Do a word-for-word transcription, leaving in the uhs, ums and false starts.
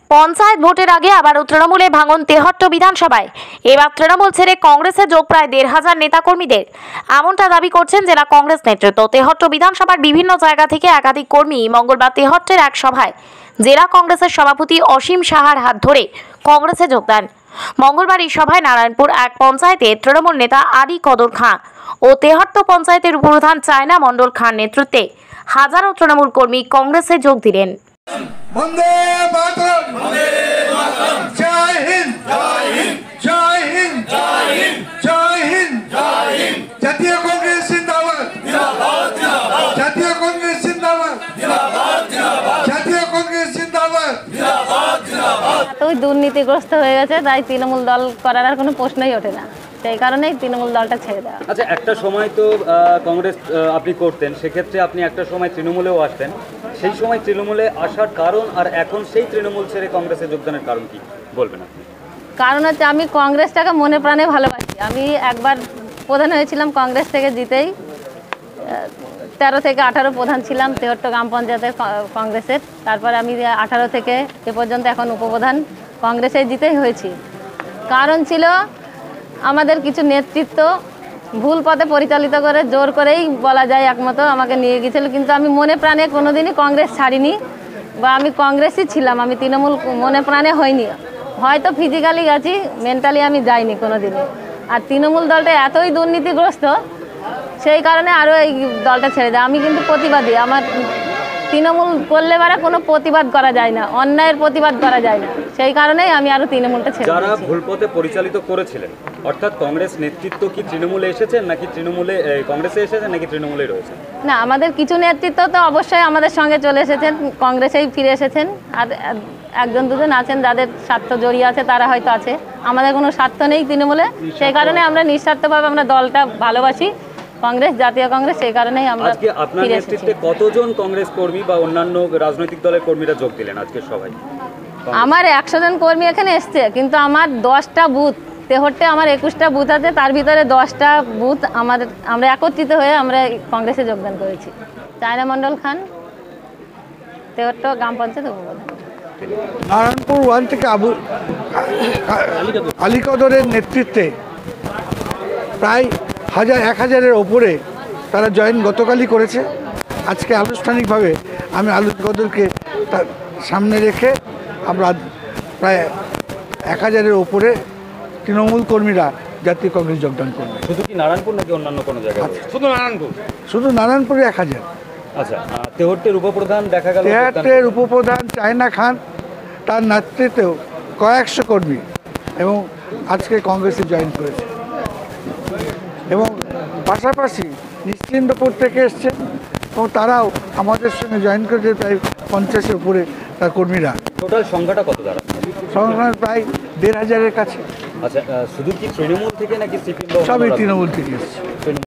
পঞ্চায়েত ভোটের আগে আবারও তৃণমূলে ভাঙন তেহট্ট বিধানসভায়। এবার তৃণমূল ছেড়ে কংগ্রেসে যোগ প্রায় দেড় হাজার নেতাকর্মীদের, এমনটা দাবি করছেন জেলা কংগ্রেস নেতৃত্ব। তেহট্ট বিধানসভার বিভিন্ন জায়গা থেকে একাধিক কর্মী মঙ্গলবার তেহট্টের এক সভায় জেলা কংগ্রেসের সভাপতি অসীম সাহার হাত ধরে কংগ্রেসে যোগ দেন। মঙ্গলবার এই সভায় নারায়ণপুর এক পঞ্চায়েতে তৃণমূল নেতা আলী কদর খাঁ ও তেহট্ট পঞ্চায়েতের উপপ্রধান চায়না মণ্ডল খান নেতৃত্বে হাজারো তৃণমূল কর্মী কংগ্রেসে যোগ দিলেন। বন্দে মাতরম, বন্দে মাতরম, জয় হিন্দ, জয় হিন্দ, জয় হিন্দ, জয় হিন্দ, জয় হিন্দ, জয় হিন্দ। জাতীয় কংগ্রেস জিন্দাবাদ, জিন্দাবাদ, জিন্দাবাদ। জাতীয় কংগ্রেস জিন্দাবাদ, জিন্দাবাদ, জিন্দাবাদ। জাতীয় কংগ্রেস জিন্দাবাদ, জিন্দাবাদ, জিন্দাবাদ। এতই দুর্নীতিগ্রস্ত হয়ে গেছে, তাই তৃণমূল দল করার আর কোনো প্রশ্নই ওঠে না। সেই কারণেই তৃণমূল দলটা ছেড়ে দেওয়া। আচ্ছা, একটা সময় তো কংগ্রেস আপনি করতেন, সেক্ষেত্রে আপনি একটা সময় তৃণমূলেও আসতেন। সেই সময় তৃণমূলে আসার কারণ আর এখন সেই তৃণমূল ছেড়ে কংগ্রেসে যোগদানের কারণ কি বলবেন আপনি? কারণ হচ্ছে আমি কংগ্রেসটাকে মনে প্রাণে ভালোবাসি। আমি একবার প্রধান হয়েছিলাম কংগ্রেস থেকে জিতেই, তেরো থেকে আঠারো প্রধান ছিলাম তেহট্ট গ্রাম পঞ্চায়েতের কংগ্রেসের। তারপরে আমি আঠারো থেকে এ পর্যন্ত এখন উপপ্রধান কংগ্রেসে জিতেই হয়েছি। কারণ ছিল আমাদের কিছু নেতৃত্ব ভুল পথে পরিচালিত করে, জোর করেই বলা যায় একমতো আমাকে নিয়ে গিয়েছিল। কিন্তু আমি মনে প্রাণে কোনোদিনই কংগ্রেস ছাড়িনি, বা আমি কংগ্রেসই ছিলাম। আমি তৃণমূল মনে প্রাণে হয়নি, হয়তো ফিজিক্যালি গেছি, মেন্টালি আমি যাইনি কোনোদিনই। আর তৃণমূল দলটা এতই দুর্নীতিগ্রস্ত, সেই কারণে আরও এই দলটা ছেড়ে দেয়। আমি কিন্তু প্রতিবাদী। আমার তৃণমূল করলে বারে কোনো প্রতিবাদ করা যায় না, অন্যায়ের প্রতিবাদ করা যায় না। সেই কারণেই আমি আরও তৃণমূলটা ছেড়ে যারা ভুল পথে পরিচালিত করেছিলেন, অর্থাৎ কংগ্রেস নেতৃত্ব কি তৃণমূলে এসেছেন নাকি তৃণমূলে কংগ্রেসে এসেছেন নাকি তৃণমূলে রয়েছেন? না, আমাদের কিছু নেতৃত্ব তো অবশ্যই আমাদের সঙ্গে চলে এসেছেন, কংগ্রেসেই ফিরে এসেছেন। আর একজন দুজন আছেন যাদের স্বার্থ জড়িয়ে আছে, তারা হয়তো আছে। আমাদের কোনো স্বার্থ নেই তৃণমূলে, সেই কারণে আমরা নিঃস্বার্থভাবে আমরা দলটা ভালোবাসি, কংগ্রেস, জাতীয় কংগ্রেস। সেই কারণেই আমরা আজকে আপনার নেতৃত্বে কতজন কংগ্রেস কর্মী বা অন্যান্য রাজনৈতিক দলের কর্মীরা যোগ দিলেন আজকে সবাই? আমার একশো জন কর্মী এখানে এসছে, কিন্তু আমার দশটা বুথ তেহট্টে, আমার একুশটা বুথ আছে, তার ভিতরে দশটা বুথ আমাদের আমরা একত্রিত হয়ে আমরা কংগ্রেসে যোগদান করেছি। চায়না মণ্ডল খান, তেহট্ট গ্রাম পঞ্চায়েত উপপ্রধান। নারায়ণপুর ওয়ান থেকে আবু আলী কদরের নেতৃত্বে প্রায় হাজার এক হাজারের ওপরে তারা জয়েন গতকালই করেছে। আজকে আনুষ্ঠানিকভাবে আমি আলী কদরকে তার সামনে রেখে আমরা প্রায় এক হাজারের ওপরে তৃণমূল কর্মীরা জাতীয় কংগ্রেস যোগদান করবে। শুধু কি নারায়ণপুর নাকি অন্যান্য কোনো জায়গায়? শুধু নারায়ণপুর, শুধু নারায়ণপুরে এক হাজার। আচ্ছা, তেহট্টের উপপ্রধান দেখা গেল, তেহট্টের উপপ্রধান চায়না খান, তার নেতৃত্বেও কয়েকশো কর্মী এবং আজকে কংগ্রেসে জয়েন করেছে। এবং পাশাপাশি নিশ্চিন্দপুর থেকে এসছে এবং তারাও আমাদের সঙ্গে জয়েন করেছে, প্রায় পঞ্চাশের উপরে তার কর্মীরা। টোটাল সংখ্যাটা কত দাঁড়ায়? সংখ্যা প্রায় দেড় হাজারের কাছে। আচ্ছা, শুধু কি তৃণমূল থেকে নাকি সিপিএম? সবই তৃণমূল থেকে এসছে।